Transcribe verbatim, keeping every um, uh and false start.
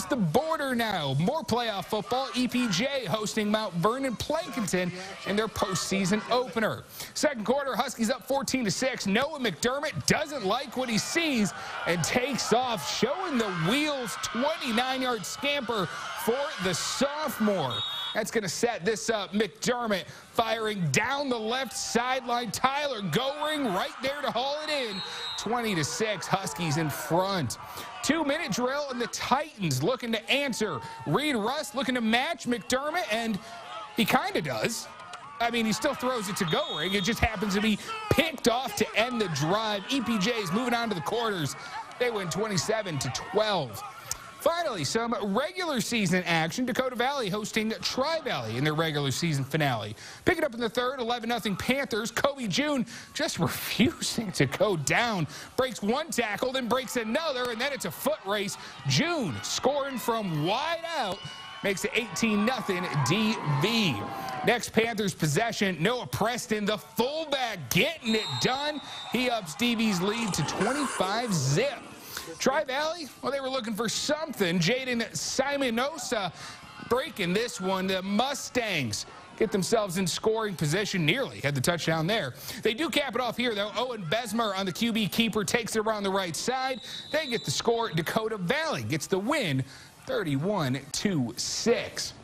across the border now. More playoff football. E P J hosting Mount Vernon Plankinton in their postseason opener. Second quarter, Huskies up fourteen to six. Noah McDermott doesn't like what he sees and takes off, showing the wheels. twenty-nine yard scamper for the sophomore. That's going to set this up. McDermott firing down the left sideline. Tyler Goring right there to haul it in. twenty to six, Huskies in front. Two-minute drill, and the Titans looking to answer. Reed Rust looking to match McDermott, and he kind of does. I mean, he still throws it to Goring. It just happens to be picked off to end the drive. E P J's moving on to the quarters. They win twenty-seven to twelve. Finally, some regular season action. Dakota Valley hosting Tri-Valley in their regular season finale. Picking up in the third, eleven nothing Panthers. Kobe June just refusing to go down. Breaks one tackle, then breaks another, and then it's a foot race. June scoring from wide out. Makes it eighteen nothing D V. Next Panthers possession, Noah Preston, the fullback, getting it done. He ups D V's lead to twenty-five zip. Tri-Valley, well, they were looking for something. Jaden Simonosa breaking this one. The Mustangs get themselves in scoring position. Nearly had the touchdown there. They do cap it off here, though. Owen Besmer on the Q B keeper takes it around the right side. They get the score. Dakota Valley gets the win, thirty-one to six.